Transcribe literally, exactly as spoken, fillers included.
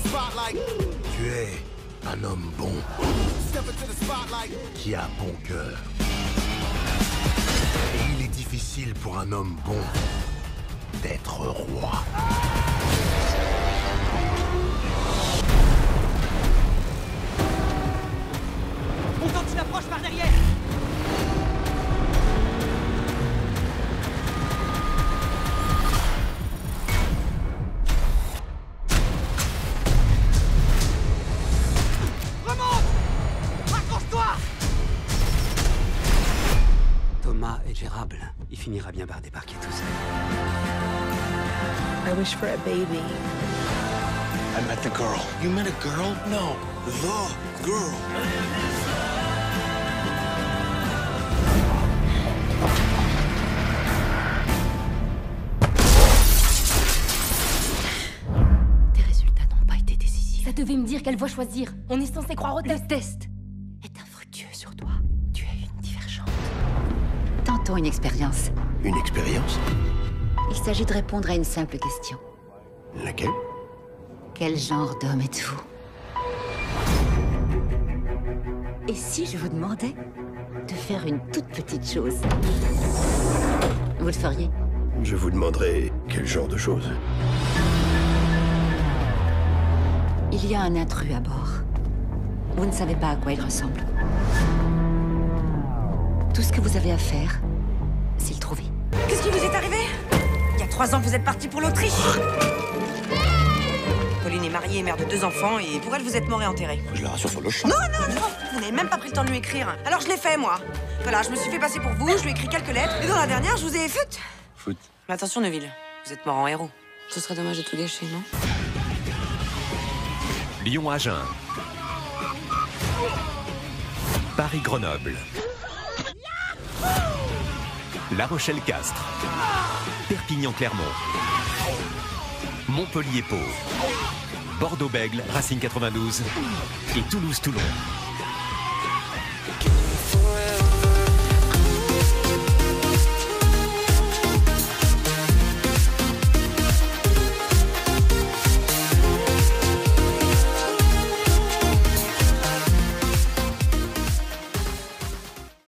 Tu es un homme bon, qui a bon cœur. Et il est difficile pour un homme bon d'être roi. On tente une approche par derrière. Thomas est gérable. Il finira bien par débarquer tout seul. I wish for a baby. I met the girl. You met a girl? No, the girl. Tes résultats n'ont pas été décisifs. Ça devait me dire quelle voie choisir. On est censé croire au test. Le test est infructueux sur toi. Tu es une divergente. Tentons une expérience. Une expérience? Il s'agit de répondre à une simple question. Laquelle? Quel genre d'homme êtes-vous? Et si je vous demandais de faire une toute petite chose? Vous le feriez? Je vous demanderai quel genre de choses. Il y a un intrus à bord. Vous ne savez pas à quoi il ressemble. Tout ce que vous avez à faire, c'est le trouver. Qu'est-ce qui vous est arrivé? Il y a trois ans, vous êtes parti pour l'Autriche. Pauline est mariée, mère de deux enfants, et pour elle, vous êtes mort et enterré. Je la rassure sur le champ. Non, non, non. Vous n'avez même pas pris le temps de lui écrire. Alors je l'ai fait, moi. Voilà, je me suis fait passer pour vous, je lui ai écrit quelques lettres, et dans la dernière, je vous ai foot. Foot. Mais attention, Neville, vous êtes mort en héros. Ce serait dommage de tout gâcher, non? Lyon-Agen. Paris-Grenoble. La Rochelle-Castres. Perpignan-Clermont. Montpellier-Pau. Bordeaux-Bègles, Racing quatre-vingt-douze. Et Toulouse-Toulon.